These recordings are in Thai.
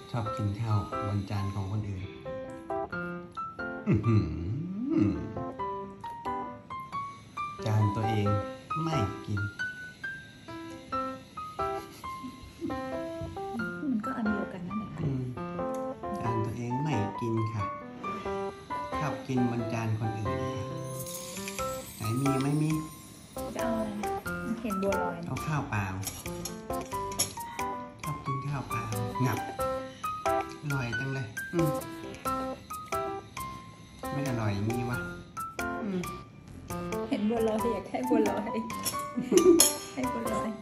ชอบกินข้าวบนจานของคนอื่นจานตัวเองไม่กินมันก็อันเดียวกันนั่นแหละจานตัวเองไม่กินค่ะชอบกินบนจานคนอื่นค่ะไหนมีไม่มีจะเอาอะไรเห็นบัวลอยเอาข้าวเปล่าชอบกินข้าวเปล่างับอร่อยจังเลยไม่อร่อยมีวะเห็นบัวลอยอยากให้บัวลอยให้บัวลอย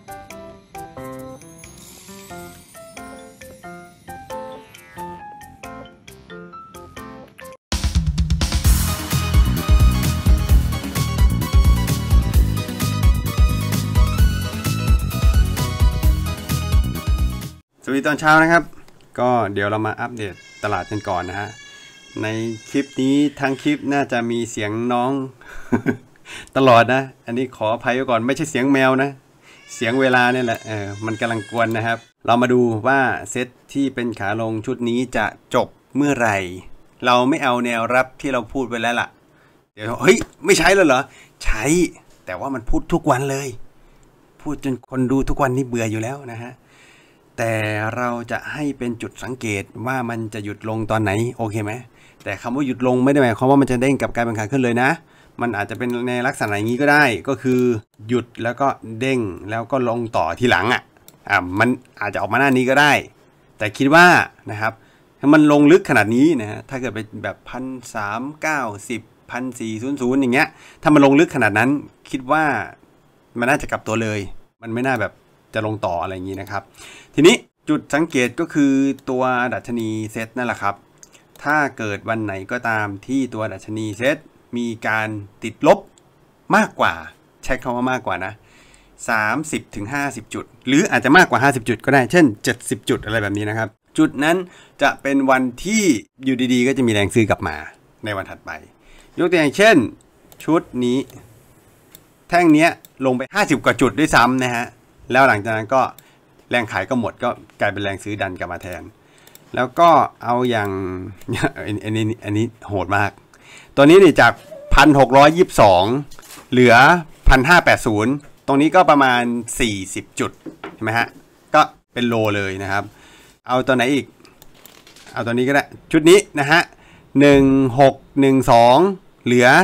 สวัสดีตอนเช้านะครับก็เดี๋ยวเรามาอัปเดตตลาดกันก่อนนะฮะในคลิปนี้ทั้งคลิปน่าจะมีเสียงน้อง ตลอดนะอันนี้ขออภัยไว้ก่อนไม่ใช่เสียงแมวนะเสียงเวลาเนี่ยแหละมันกำลังกวนนะครับเรามาดูว่าเซตที่เป็นขาลงชุดนี้จะจบเมื่อไหร่เราไม่เอาแนวรับที่เราพูดไปแล้วล่ะเดี๋ยวเฮ้ยไม่ใช้แล้วเหรอใช้แต่ว่ามันพูดทุกวันเลยพูดจนคนดูทุกวันนี่เบื่ออยู่แล้วนะฮะแต่เราจะให้เป็นจุดสังเกตว่ามันจะหยุดลงตอนไหนโอเคไหมแต่คำว่าหยุดลงไม่ได้หมายความว่ามันจะเด้งกับการเป็นขาขึ้นเลยนะมันอาจจะเป็นในลักษณะอย่างนี้ก็ได้ก็คือหยุดแล้วก็เด้งแล้วก็ลงต่อทีหลังมันอาจจะออกมาหน้านี้ก็ได้แต่คิดว่านะครับถ้ามันลงลึกขนาดนี้นะถ้าเกิดเป็นแบบ1,390 1,400อย่างเงี้ยถ้ามันลงลึกขนาดนั้นคิดว่ามันน่าจะกลับตัวเลยมันไม่น่าแบบจะลงต่ออะไรอย่างนี้นะครับทีนี้จุดสังเกตก็คือตัวดัชนีเซตนั่นแหละครับถ้าเกิดวันไหนก็ตามที่ตัวดัชนีเซตมีการติดลบมากกว่าใช้คำว่ามากกว่านะ30-50 จุดหรืออาจจะมากกว่า50จุดก็ได้เช่น70จุดอะไรแบบนี้นะครับจุดนั้นจะเป็นวันที่อยู่ดีๆก็จะมีแรงซื้อกลับมาในวันถัดไปยกตัวอย่างเช่นชุดนี้แท่งนี้ลงไป50กว่าจุดด้วยซ้ำนะฮะแล้วหลังจากนั้นก็แรงขายก็หมดก็กลายเป็นแรงซื้อดันกลับมาแทนแล้วก็เอาอย่างอันนี้โหดมากตัวนี้นี่จาก 1,622 เหลือ 1,580 ตรงนี้ก็ประมาณ40จุดใช่ไหมฮะก็เป็นโลเลยนะครับเอาตัวไหนอีกเอาตัวนี้ก็ได้ชุดนี้นะฮะ1612เหลือ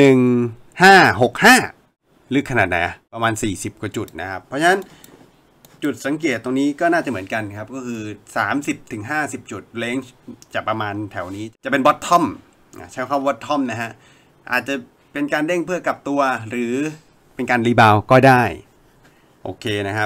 1565ลึกขนาดไหนประมาณ40กว่าจุดนะครับเพราะฉะนั้นจุดสังเกตตรงนี้ก็น่าจะเหมือนกันครับก็คือ 30-50 จุดเลนจ์จะประมาณแถวนี้จะเป็นบอททอมใช้คำว่าบอททอมนะฮะอาจจะเป็นการเด้งเพื่อกลับตัวหรือเป็นการรีบาวก็ได้โอเคนะครับ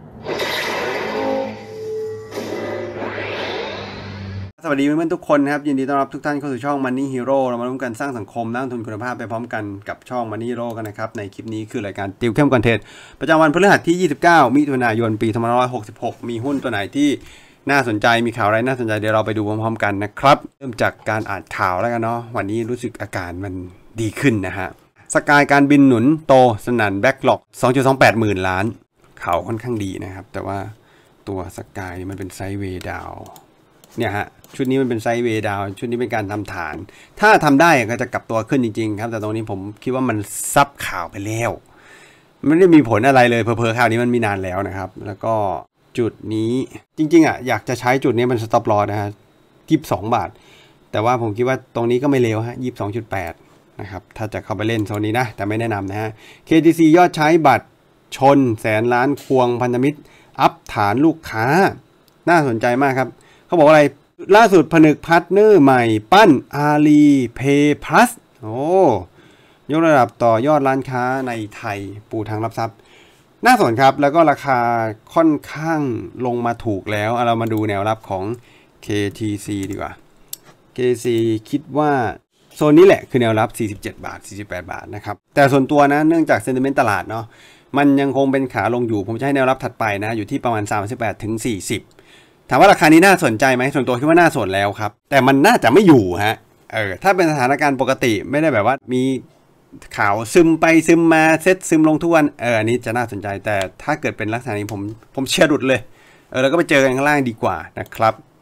สวัสดีเพื่อนๆทุกคนนะครับยินดีต้อนรับทุกท่านเข้าสู่ช่อง Money Hero เรามาร่วมกันสร้างสังคมนักลงทุนคุณภาพไปพร้อมกันกับช่อง Money Hero กันนะครับในคลิปนี้คือรายการติวเข้มก่อนเทรดประจำวันพฤหัสที่29มิถุนายนปี2566มีหุ้นตัวไหนที่น่าสนใจมีข่าวอะไรน่าสนใจเดี๋ยวเราไปดูพร้อมๆกันนะครับเริ่มจากการอ่านข่าวแล้วกันเนาะวันนี้รู้สึกอาการมันดีขึ้นนะฮะสกายการบินหนุนโตสนั่นแบ็กหลอก 2.28 หมื่นล้านข่าวค่อนข้างดีนะครับแต่ว่าตัวสกายมันเป็นไซด์เวย์ดาวเนี่ยฮะชุดนี้มันเป็นไซด์เวย์ดาวชุดนี้เป็นการทำฐานถ้าทำได้ก็จะกลับตัวขึ้นจริงๆครับแต่ตรงนี้ผมคิดว่ามันซับข่าวไปแล้วไม่ได้มีผลอะไรเลยเพอข่าวนี้มันมีนานแล้วนะครับแล้วก็จุดนี้จริงๆอยากจะใช้จุดนี้เป็นสต็อปลอสนะฮะ22 บาทแต่ว่าผมคิดว่าตรงนี้ก็ไม่เลวฮะ 22.8 นะครับถ้าจะเข้าไปเล่นโซนนี้นะแต่ไม่แนะนำนะฮะ KTC ยอดใช้บัตรชนแสนล้านควงพันธมิตรอัพฐานลูกค้าน่าสนใจมากครับเขาบอกอะไรล่าสุดผนึกพาร์ทเนอร์ใหม่ปั้นอาลีเพย์พลัสโอ้ยกระดับต่อยอดร้านค้าในไทยปูทางรับทรัพย์น่าสนครับแล้วก็ราคาค่อนข้างลงมาถูกแล้วเรามาดูแนวรับของ KTC ดีกว่า KTC คิดว่าโซนนี้แหละคือแนวรับ47 บาท48 บาทนะครับแต่ส่วนตัวนะเนื่องจากเซนติเมนต์ตลาดเนาะมันยังคงเป็นขาลงอยู่ผมจะให้แนวรับถัดไปนะอยู่ที่ประมาณ38-40ถามว่าราคานี้น่าสนใจไหมส่วนตัวคิดว่าน่าสนแล้วครับแต่มันน่าจะไม่อยู่ฮะถ้าเป็นสถานการณ์ปกติไม่ได้แบบว่ามีข่าวซึมไปซึมมาเซตซึมลงทุกวันอันนี้จะน่าสนใจแต่ถ้าเกิดเป็นลักษณะนี้ผมเชื่อดุดเลยแล้วก็ไปเจอกันข้างล่างดีกว่านะครับ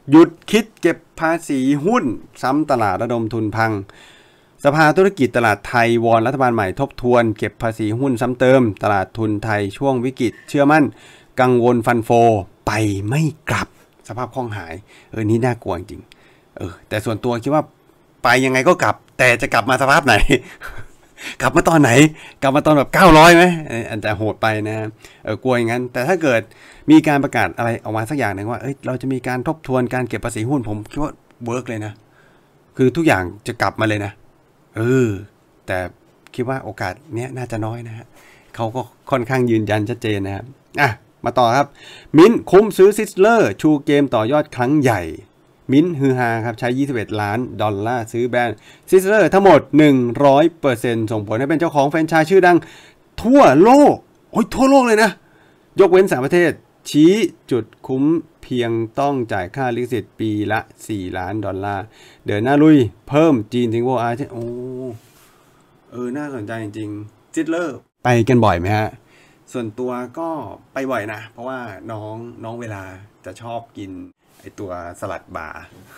หยุดคิดเก็บภาษีหุ้นซ้ำตลาดระดมทุนพังสภาธุรกิจตลาดไทยวอนรัฐบาลใหม่ทบทวนเก็บภาษีหุ้นซ้ำเติมตลาดทุนไทยช่วงวิกฤตเชื่อมั่นกังวลฟันโฟไปไม่กลับสภาพคล่องหายนี่น่ากลัวจริงแต่ส่วนตัวคิดว่าไปยังไงก็กลับแต่จะกลับมาสภาพไหน กลับมาตอนไหนกลับมาตอนแบบ900ไหมอันจะโหดไปนะกลัวอย่างนั้นแต่ถ้าเกิดมีการประกาศอะไรออกมาสักอย่างหนึ่งว่าเราจะมีการทบทวนการเก็บภาษีหุ้นผมคิดว่าเวิร์กเลยนะคือทุกอย่างจะกลับมาเลยนะแต่คิดว่าโอกาสเนี้ยน่าจะน้อยนะฮะเขาก็ค่อนข้างยืนยันชัดเจนนะครับมาต่อครับมิ้นคุ้มซื้อซิสเลอร์ชูเกมต่อยอดครั้งใหญ่มิ้นฮือฮาครับใช้$21 ล้านซื้อแบรนด์ซิสเลอร์ทั้งหมด 100% ส่งผลให้เป็นเจ้าของแฟรนไชส์ชื่อดังทั่วโลกทั่วโลกเลยนะยกเว้น3ประเทศชี้จุดคุ้มเพียงต้องจ่ายค่าลิขสิทธิ์ปีละ$4 ล้านเดินหน้าลุยเพิ่มจีนสิงคโปร์อาเซียนน่าสนใจจริงๆซิสเลอร์ไปกันบ่อยไหมฮะส่วนตัวก็ไปบ่อยนะเพราะว่าน้องเวลาจะชอบกินไอตัวสลัดบาร์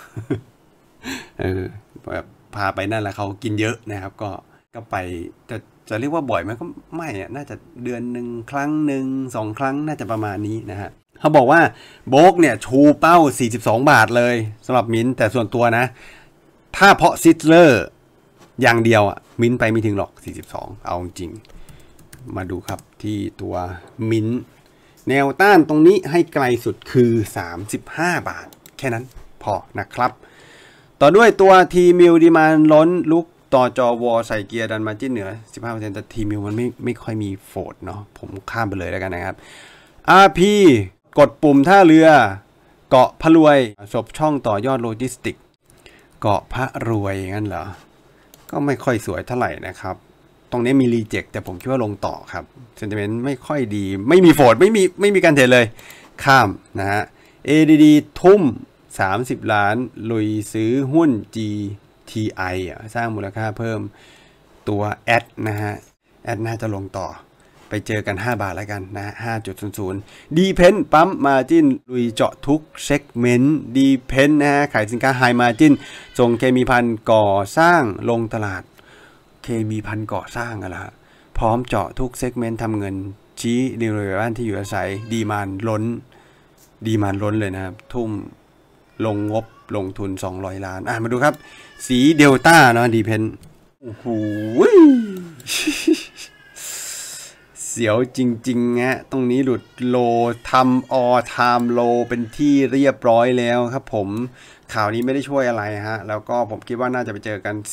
แบบพาไปนั่นแล้วเขากินเยอะนะครับก็ไปจะเรียกว่าบ่อยไหมก็ไม่น่าจะเดือนหนึ่งครั้งหนึ่ง2 ครั้งน่าจะประมาณนี้นะฮะเขาบอกว่าโบกเนี่ยชูเป้า$42เลยสำหรับมิ้นแต่ส่วนตัวนะถ้าเพาะซิสเลอร์อย่างเดียวมิ้นไปไม่ถึงหรอก42เอาจริงมาดูครับที่ตัวมิ้นแนวต้านตรงนี้ให้ไกลสุดคือ$35แค่นั้นพอนะครับต่อด้วยตัวทีมิวดีมานล้นลุกต่อจอวอใส่เกียร์ดันมาจิ้นเหนือ 15% แต่ทีมิวมันไม่ค่อยมีโฟดเนาะผมข้ามไปเลยแล้วกันนะครับ RP กดปุ่มท่าเรือเกาะพะรวยศพช่องต่อยอดโลจิสติกเกาะพะรวยงั้นเหรอก็ไม่ค่อยสวยเท่าไหร่นะครับตรงนี้มีรีเจ็คแต่ผมคิดว่าลงต่อครับเซนติเมนต์ไม่ค่อยดีไม่มีโฟดไม่มีการเทรดเลยข้ามนะฮะ ADD ทุ่ม$30 ล้านลุยซื้อหุ้น GTI สร้างมูลค่าเพิ่มตัวแอดนะฮะแอดน่าจะลงต่อไปเจอกัน$5แล้วกันนะ 5.00 ดีเพนปั๊มมาจิ้นลุยเจาะทุกเซกเมนต์ดีเพนนะฮะขายสินค้าไฮมาจิ้นส่งเคมีภัณฑ์ก่อสร้างลงตลาดเคมีภัณฑ์ก่อสร้างอะไรพร้อมเจาะทุกเซกเมนต์ทำเงินชี้ดีเลยบ้านที่อยู่อาศัยดีมานล้นเลยนะครับทุ่มลงงบลงทุน$200 ล้านมาดูครับสีเดลต้าเนาะดีเพนโอ้โหเสียวจริงๆฮะตรงนี้หลุดโลทำออไทม์โลเป็นที่เรียบร้อยแล้วครับผมข่าวนี้ไม่ได้ช่วยอะไรฮะแล้วก็ผมคิดว่าน่าจะไปเจอกัน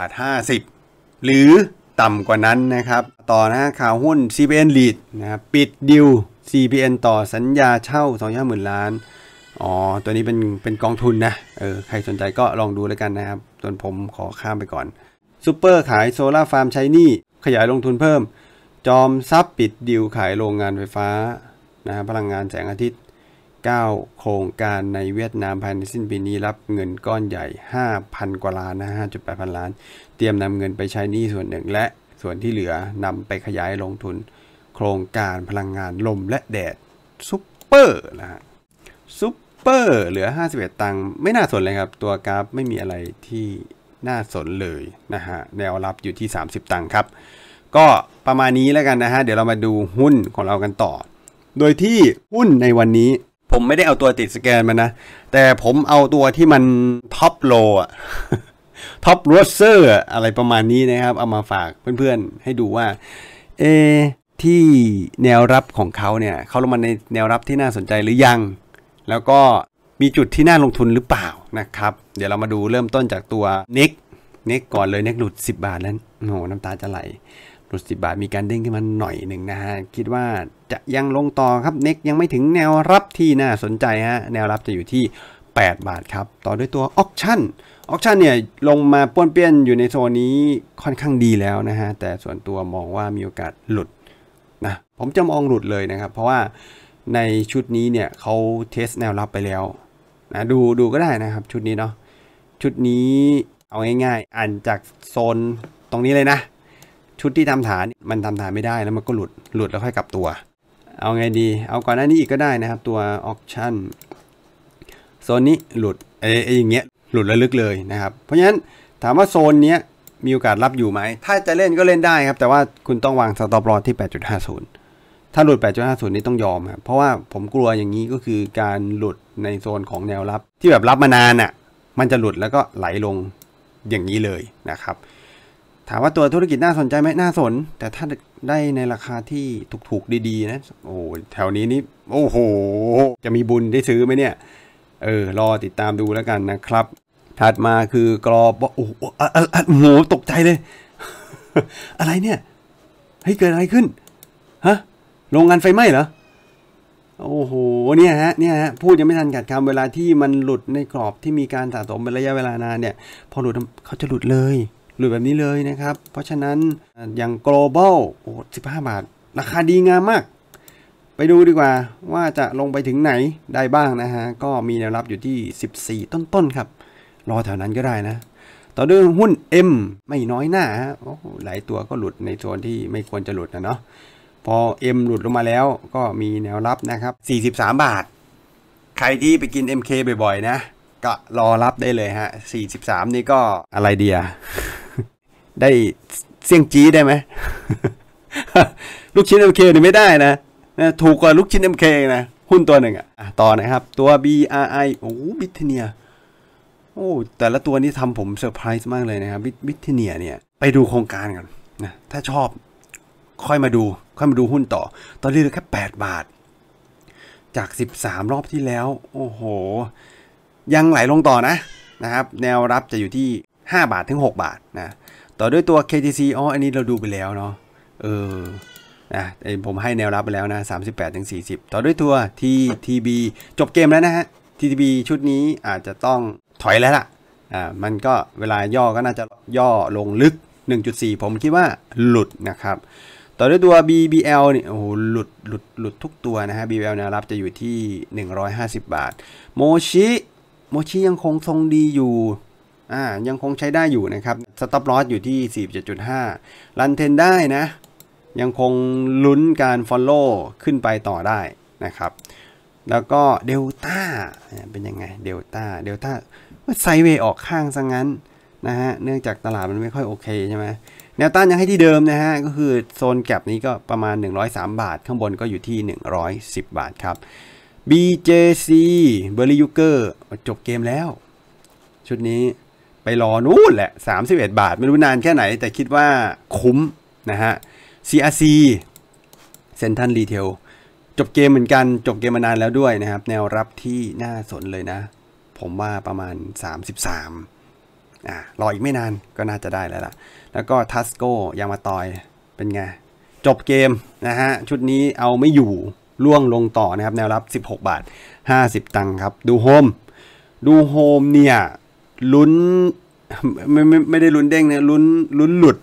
$4.50หรือต่ำกว่านั้นนะครับต่อนะข่าวหุ้น CPN Lead นะครับปิดดิว CPN ต่อสัญญาเช่า$250,000 ล้านตัวนี้เป็นกองทุนนะใครสนใจก็ลองดูแล้วกันนะครับส่วนผมขอข้ามไปก่อนซูเปอร์ขายโซล่าฟาร์มใช้หนี้ขยายลงทุนเพิ่มจอมทรัพย์ปิดดิวขายโรงงานไฟฟ้านะพลังงานแสงอาทิตย์9โครงการในเวียดนามภายในสิ้นปีนี้รับเงินก้อนใหญ่ 5,000 กว่าล้านนะ 5.8 พันล้านเตรียมนำเงินไปใช้หนี้ส่วนหนึ่งและส่วนที่เหลือนำไปขยายลงทุนโครงการพลังงานลมและแดดซุปเปอร์นะฮะซุปเปอร์เหลือ51ตังค์ไม่น่าสนเลยครับตัวกราฟไม่มีอะไรที่น่าสนเลยนะฮะแนวรับอยู่ที่30ตังค์ครับก็ประมาณนี้แล้วกันนะฮะเดี๋ยวเรามาดูหุ้นของเรากันต่อโดยที่หุ้นในวันนี้ผมไม่ได้เอาตัวติดสแกนมานะแต่ผมเอาตัวที่มันท็อปโลท็อปโรสเซอร์อะไรประมาณนี้นะครับเอามาฝากเพื่อนๆให้ดูว่าที่แนวรับของเขาเนี่ยเขาลงมาในแนวรับที่น่าสนใจหรือยังแล้วก็มีจุดที่น่าลงทุนหรือเปล่านะครับเดี๋ยวเรามาดูเริ่มต้นจากตัวเน็กก่อนเลยเน็กหลุด10 บาทแล้วโอ้โหน้ำตาจะไหลหลุด10 บาทมีการเด้งขึ้นมาหน่อยหนึ่งนะฮะคิดว่าจะยังลงต่อครับเน็กยังไม่ถึงแนวรับที่น่าสนใจฮะแนวรับจะอยู่ที่8 บาทครับต่อด้วยตัวออคชั่นเนี่ยลงมาป้วนเปี้ยนอยู่ในโซนนี้ค่อนข้างดีแล้วนะฮะแต่ส่วนตัวมองว่ามีโอกาสหลุดนะผมจะมองหลุดเลยนะครับเพราะว่าในชุดนี้เนี่ยเขาเทสแนวรับไปแล้วนะดูก็ได้นะครับชุดนี้เนาะชุดนี้เอาง่ายๆอ่านจากโซนตรงนี้เลยนะชุดที่ทำฐานมันทำฐานไม่ได้แล้วมันก็หลุดแล้วค่อยกลับตัวเอาไงดีเอาก่อนหน้านี้อีกก็ได้นะครับตัวออคชั่นโซนนี้หลุดอย่างเงี้ยหลุดระลึกเลยนะครับเพราะฉะนั้นถามว่าโซนเนี้ยมีโอกาสรับอยู่ไหมถ้าจะเล่นก็เล่นได้ครับแต่ว่าคุณต้องวางสต็อปลอสที่ 8.50 ถ้าหลุด 8.50 นี่ต้องยอมครับเพราะว่าผมกลัวอย่างนี้ก็คือการหลุดในโซนของแนวรับที่แบบรับมานานอ่ะมันจะหลุดแล้วก็ไหลลงอย่างนี้เลยนะครับถามว่าตัวธุรกิจน่าสนใจไหมน่าสนแต่ถ้าได้ในราคาที่ถูกๆดีๆนะโอ้แถวนี้นี่โอ้โหจะมีบุญได้ซื้อไหมเนี่ยรอติดตามดูแล้วกันนะครับถัดมาคือกรอบโอ้โหตกใจเลย อะไรเนี่ยเฮ้ยเกิดอะไรขึ้นฮะโรงงานไฟไหม้เหรอโอ้โหเนี่ยฮะพูดยังไม่ทันกัดคำเวลาที่มันหลุดในกรอบที่มีการสะสมเป็นระยะเวลานานเนี่ยพอหลุดเขาจะหลุดเลยหลุดแบบนี้เลยนะครับเพราะฉะนั้นอย่าง global โอ้15 บาทราคาดีงามมากไปดูดีกว่าว่าจะลงไปถึงไหนได้บ้างนะฮะก็มีแนวรับอยู่ที่14ต้นๆครับรอแถวนั้นก็ได้นะต่อด้วยหุ้น M ไม่น้อยหน้าฮะหลายตัวก็หลุดในโซนที่ไม่ควรจะหลุดนะเนาะพอ M หลุดลงมาแล้วก็มีแนวรับนะครับ43 บาทใครที่ไปกิน MK บ่อยๆนะก็รอรับได้เลยฮะ43นี่ก็อะไรเดีย ได้เสี่ยงจี้ได้ไหม ลูกชิ้น MK นี่ไม่ได้นะถูกกว่าลูกชิ้น MK นะหุ้นตัวหนึ่งต่อนะครับตัว BRI โอ้บิทเนียโอ้แต่ละตัวนี้ทำผมเซอร์ไพรส์มากเลยนะครับบิทเนียเนี่ยไปดูโครงการกันนะถ้าชอบค่อยมาดูหุ้นต่อตอนนี้เหลือแค่8 บาทจาก13รอบที่แล้วโอ้โหยังไหลลงต่อนะครับแนวรับจะอยู่ที่5 บาทถึง6 บาทนะต่อด้วยตัว KTC อันนี้เราดูไปแล้วเนาะนะผมให้แนวรับไปแล้วนะ38ถึง40ต่อด้วยตัว TTB จบเกมแล้วนะฮะ TTB ชุดนี้อาจจะต้องถอยแล้วล่ะมันก็เวลาย่อก็น่าจะย่อลงลึก 1.4 ผมคิดว่าหลุดนะครับต่อด้วยตัว BBL นี่โอ้โหหลุดทุกตัวนะฮะ BBL แนวรับจะอยู่ที่150 บาทโมชิยังคงทรงดีอยู่ยังคงใช้ได้อยู่นะครับสต็อปลอสอยู่ที่ 47.5 รันเทนได้นะยังคงลุ้นการ follow ขึ้นไปต่อได้นะครับแล้วก็เดลต้าเป็นยังไงเดลต้าไซด์เวย์ออกข้างซะงั้นนะฮะเนื่องจากตลาดมันไม่ค่อยโอเคใช่ไหมแนวต้านยังให้ที่เดิมนะฮะก็คือโซนแก็ปนี้ก็ประมาณ103 บาทข้างบนก็อยู่ที่110 บาทครับ BJC เบอร์รี่ยูเกอร์จบเกมแล้วชุดนี้ไปรอนู่นแหละ31 บาทไม่รู้นานแค่ไหนแต่คิดว่าคุ้มนะฮะ CRC Central Retail จบเกมเหมือนกันจบเกมมานานแล้วด้วยนะครับแนวรับที่น่าสนเลยนะผมว่าประมาณ33รออีกไม่นานก็น่าจะได้แล้วล่ะแล้วก็ Tasco ยางมาตอยเป็นไงจบเกมนะฮะชุดนี้เอาไม่อยู่ล่วงลงต่อนะครับแนวรับ16 บาท 50 ตังค์ครับดูโฮมเนี่ยลุ้นไม่ได้ลุ้นเด้งนะลุ้นหลุด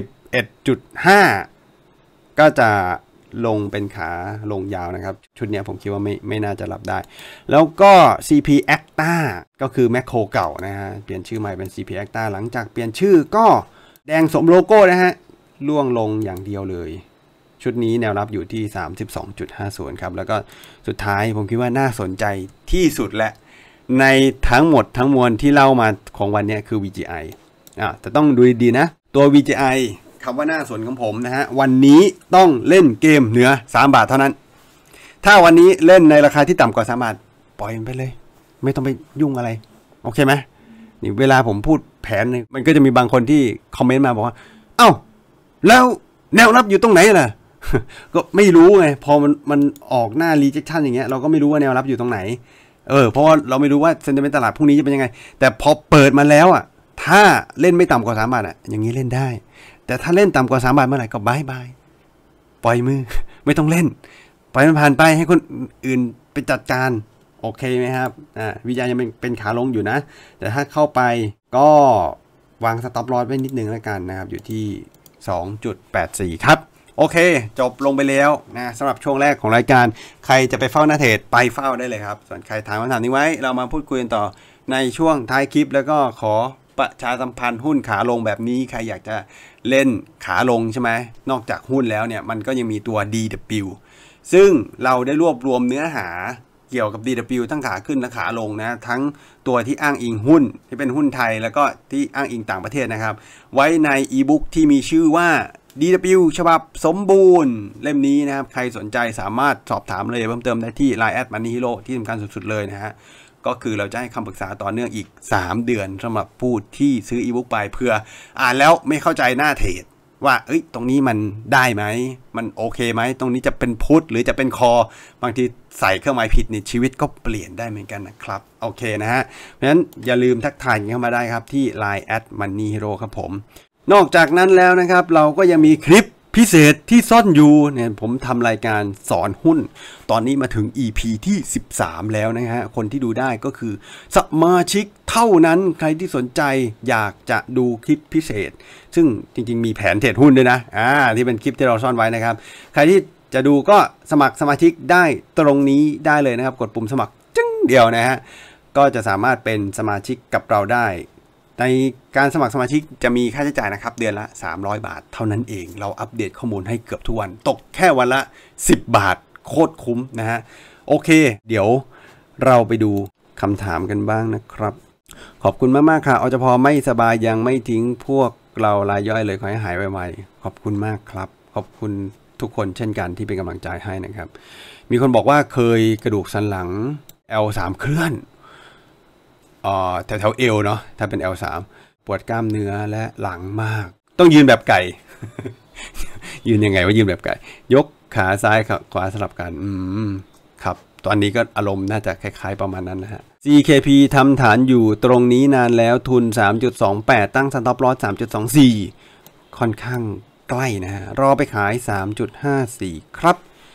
11.5 ก็จะลงเป็นขาลงยาวนะครับชุดนี้ผมคิดว่าไม่น่าจะรับได้แล้วก็ CP Acta ก็คือแมคโครเก่านะฮะเปลี่ยนชื่อใหม่เป็น CP Acta หลังจากเปลี่ยนชื่อก็แดงสมโลโก้นะฮะล่วงลงอย่างเดียวเลยชุดนี้แนวรับอยู่ที่ 32.50 ครับแล้วก็สุดท้ายผมคิดว่าน่าสนใจที่สุดแหละในทั้งหมดทั้งมวลที่เล่ามาของวันนี้คือ VGI แต่ต้องดูดีๆนะตัว VGI คำว่าน่าสนของผมนะฮะวันนี้ต้องเล่นเกมเหนือ3 บาทเท่านั้นถ้าวันนี้เล่นในราคาที่ต่ำกว่า3 บาทปล่อยมันไปเลยไม่ต้องไปยุ่งอะไรโอเคไหมนี่เวลาผมพูดแผนมันก็จะมีบางคนที่คอมเมนต์มาบอกว่าเอ้าแล้วแนวรับอยู่ตรงไหนล่ะ ก็ไม่รู้ไงพอมันออกหน้า rejection อย่างเงี้ยเราก็ไม่รู้ว่าแนวรับอยู่ตรงไหนเพราะว่าเราไม่รู้ว่าเซนติเมนต์ตลาดพรุ่งนี้จะเป็นยังไงแต่พอเปิดมาแล้วถ้าเล่นไม่ต่ำกว่า3 บาทอย่างนี้เล่นได้แต่ถ้าเล่นต่ำกว่า3 บาทเมื่อไหร่ก็บายปล่อยมือไม่ต้องเล่นปล่อยมันผ่านไปให้คนอื่นไปจัดการโอเคไหมครับวิทยายังเป็นขาลงอยู่นะแต่ถ้าเข้าไปก็วางสต็อปลอสไว้นิดนึงแล้วกันนะครับอยู่ที่ 2.84 ครับโอเคจบลงไปแล้วนะสำหรับช่วงแรกของรายการใครจะไปเฝ้าหน้าเทรดไปเฝ้าได้เลยครับส่วนใครถามคำถามนี้ไว้เรามาพูดคุยกันต่อในช่วงท้ายคลิปแล้วก็ขอประชาสัมพันธ์หุ้นขาลงแบบนี้ใครอยากจะเล่นขาลงใช่ไหมนอกจากหุ้นแล้วเนี่ยมันก็ยังมีตัว DW ซึ่งเราได้รวบรวมเนื้อหาเกี่ยวกับ DW ทั้งขาขึ้นและขาลงนะทั้งตัวที่อ้างอิงหุ้นที่เป็นหุ้นไทยแล้วก็ที่อ้างอิงต่างประเทศนะครับไว้ในอีบุ๊กที่มีชื่อว่า DW ฉบับสมบูรณ์เล่มนี้นะครับใครสนใจสามารถสอบถามเลยเพิ่มเติมได้ที่ Line @manihiro ที่สำคัญสุดๆเลยนะฮะก็คือเราจะให้คำปรึกษาต่อเนื่องอีก3 เดือนสำหรับผู้ที่ซื้ออีบุ๊กไปเพื่ออ่านแล้วไม่เข้าใจหน้าเทรดว่าตรงนี้มันได้ไหมมันโอเคไหมตรงนี้จะเป็นพุทหรือจะเป็นคอบางทีใส่เครื่องหมายผิดในชีวิตก็เปลี่ยนได้เหมือนกันนะครับโอเคนะฮะเพราะฉะนั้นอย่าลืมทักทายเข้ามาได้ครับที่ Line @manihiro ครับผมนอกจากนั้นแล้วนะครับเราก็ยังมีคลิปพิเศษที่ซ่อนอยู่เนี่ยผมทำรายการสอนหุ้นตอนนี้มาถึง EP ที่13แล้วนะฮะคนที่ดูได้ก็คือสมาชิกเท่านั้นใครที่สนใจอยากจะดูคลิปพิเศษซึ่งจริงๆมีแผนเทรดหุ้นด้วยนะที่เป็นคลิปที่เราซ่อนไว้นะครับใครที่จะดูก็สมัครสมาชิกได้ตรงนี้ได้เลยนะครับกดปุ่มสมัครจึ้งเดียวนะฮะก็จะสามารถเป็นสมาชิกกับเราได้ในการสมัครสมาชิกจะมีค่าใช้จ่ายนะครับเดือนละ300 บาทเท่านั้นเองเราอัปเดตข้อมูลให้เกือบทุกวันตกแค่วันละ10 บาทโคตรคุ้มนะฮะโอเคเดี๋ยวเราไปดูคำถามกันบ้างนะครับขอบคุณมากๆค่ะอจพไม่สบายยังไม่ทิ้งพวกเรารายย่อยเลยขอให้หายไวๆขอบคุณมากครับขอบคุณทุกคนเช่นกันที่เป็นกำลังใจให้นะครับมีคนบอกว่าเคยกระดูกสันหลัง L3 เคลื่อนแถวเอวเนาะถ้าเป็น L3 ปวดกล้ามเนื้อและหลังมากต้องยืนแบบไก่ ยืนยังไงว่ายืนแบบไก่ยกขาซ้ายขวาสลับกันครับตอนนี้ก็อารมณ์น่าจะคล้ายๆประมาณนั้นนะฮะ CKP ทำฐานอยู่ตรงนี้นานแล้วทุน 3.28 ตั้ง Stop Loss 3.24 ค่อนข้างใกล้นะฮะรอไปขาย 3.54 ครับ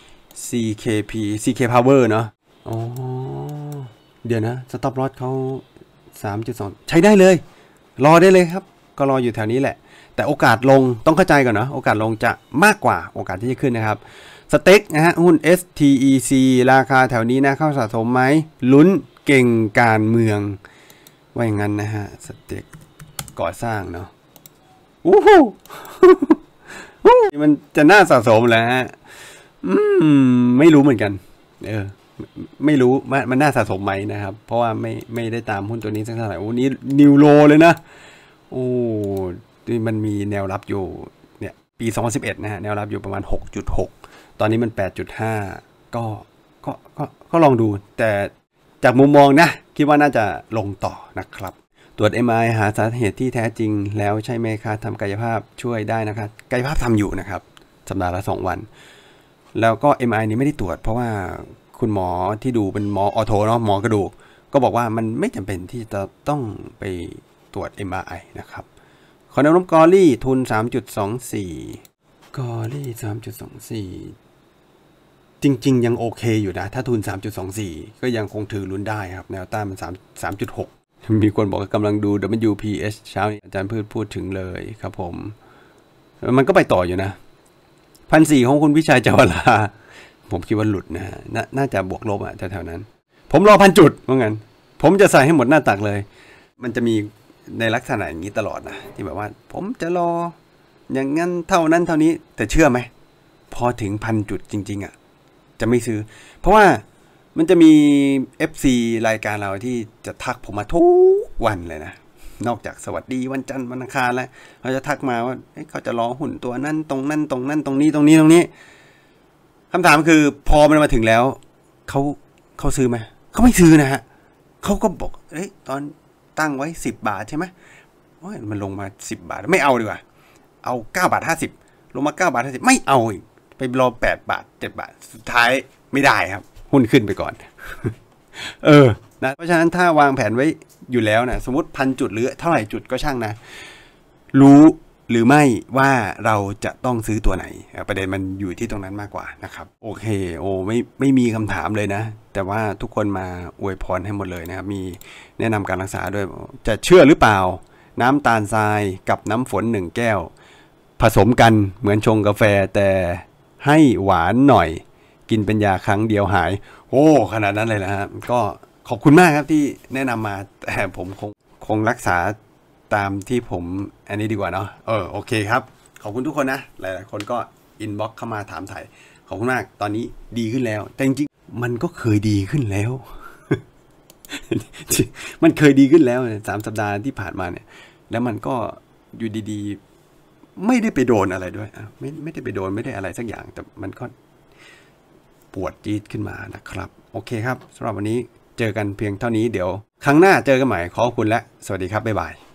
CK Power เนาะอ๋อเดี๋ยวนะ Stop Loss เขา 3.2 ใช้ได้เลยรอได้เลยครับก็รออยู่แถวนี้แหละแต่โอกาสลงต้องเข้าใจก่อนเนาะโอกาสลงจะมากกว่าโอกาสที่จะขึ้นนะครับสเต็กนะฮะหุ้น STEC ราคาแถวนี้นะเข้าสะสมไหมลุ้นเก่งการเมืองว่าอย่างนั้นนะฮะสเต็กก่อสร้างเนาะอู้หู มันจะน่าสะสมแล้วฮะไม่รู้เหมือนกันไม่รู้มันน่าสะสมไหมนะครับเพราะว่าไม่ได้ตามหุ้นตัวนี้สักเท่าไหร่โอ้นี้นิวโลเลยนะโอ้ที่มันมีแนวรับอยู่เนี่ยปี2011นะฮะแนวรับอยู่ประมาณ 6.6 ตอนนี้มัน 8.5 ก็ลองดูแต่จากมุมมองนะคิดว่าน่าจะลงต่อนะครับตรวจ MRI หาสาเหตุที่แท้จริงแล้วใช่ไหมคะทำกายภาพช่วยได้นะครับกายภาพทำอยู่นะครับสัปดาห์ละ2 วันแล้วก็ MRI นี้ไม่ได้ตรวจเพราะว่าคุณหมอที่ดูเป็นหมอออโทเนาะหมอกระดูกก็บอกว่ามันไม่จำเป็นที่จะต้องไปตรวจ MRI นะครับขอแนวโน้มกอรี่ทุน 3.24 กอรี่ 3.24 จริงๆยังโอเคอยู่นะถ้าทุน 3.24 ก็ยังคงถือลุ้นได้ครับแนวต้านมัน 3.6 มีคนบอกกำลังดู WPH เช้านี้อาจารย์พูดถึงเลยครับผมมันก็ไปต่ออยู่นะ1,400ของคุณวิชัยเจาวราผมคิดว่าหลุดนะฮะน่าจะบวกลบอะแถวๆนั้นผมรอ1,000 จุดว่างั้นผมจะใส่ให้หมดหน้าตักเลยมันจะมีในลักษณะอย่างนี้ตลอดนะที่แบบว่าผมจะรออย่างงั้นเท่านั้นเท่านี้แต่เชื่อไหมพอถึง1,000 จุดจริงๆอะจะไม่ซื้อเพราะว่ามันจะมี FC รายการเราที่จะทักผมมาทุกวันเลยนะนอกจากสวัสดีวันจันทร์วันอังคารแล้วเขาจะทักมาว่าเขาจะรอหุ้นตัวนั้นตรงนั้นตรงนั้นตรงนี้ตรงนี้คำถามคือพอมันมาถึงแล้วเขาซื้อไหมเขาไม่ซื้อนะฮะเขาก็บอกตอนตั้งไว้10 บาทใช่ไหมมันลงมา10 บาทไม่เอาดีกว่าเอา9.50 ลงมา9.50 ไม่เอาอีกไปรอ8 บาท 7 บาทสุดท้ายไม่ได้ครับหุ้นขึ้นไปก่อน นะเพราะฉะนั้นถ้าวางแผนไว้อยู่แล้วนะสมมติ1,000 จุดหรือเท่าไหร่จุดก็ช่างนะรู้หรือไม่ว่าเราจะต้องซื้อตัวไหนประเด็นมันอยู่ที่ตรงนั้นมากกว่านะครับโอเคไม่มีคำถามเลยนะแต่ว่าทุกคนมาอวยพรให้หมดเลยนะครับมีแนะนำการรักษาด้วยจะเชื่อหรือเปล่าน้ำตาลทรายกับน้ำฝน1 แก้วผสมกันเหมือนชงกาแฟแต่ให้หวานหน่อยกินเป็นยาครั้งเดียวหายขนาดนั้นเลยนะครับก็ขอบคุณมากครับที่แนะนำมาแต่ผมคงรักษาตามที่ผมอันนี้ดีกว่าเนาะโอเคครับขอบคุณทุกคนนะหลายๆคนก็อินบ็อกซ์เข้ามาถามไถ่ขอบคุณมากตอนนี้ดีขึ้นแล้วแต่จริงมันก็เคยดีขึ้นแล้ว มันเคยดีขึ้นแล้ว3 สัปดาห์ที่ผ่านมาเนี่ยแล้วมันก็อยู่ดีๆไม่ได้ไปโดนอะไรด้วยไม่ได้ไปโดนไม่ได้อะไรสักอย่างแต่มันก็ปวดจี๊ดขึ้นมานะครับโอเคครับสำหรับวันนี้เจอกันเพียงเท่านี้เดี๋ยวครั้งหน้าเจอกันใหม่ขอบคุณและสวัสดีครับบ๊ายบาย